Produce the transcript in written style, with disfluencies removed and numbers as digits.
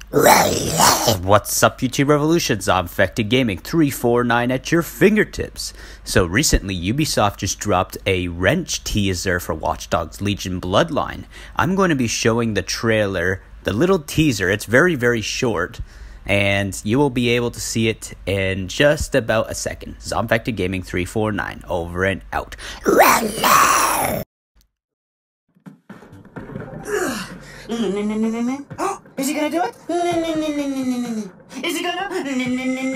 What's up, YouTube Revolutions? I'm Infected Gaming 349 at your fingertips. So recently, Ubisoft just dropped a wrench teaser for Watch Dogs Legion Bloodline. I'm going to be showing the trailer, the little teaser. It's very, very short, and you will be able to see it in just about a second. So I'm Infected Gaming 349, over and out. Oh, is he gonna do it? Is he gonna?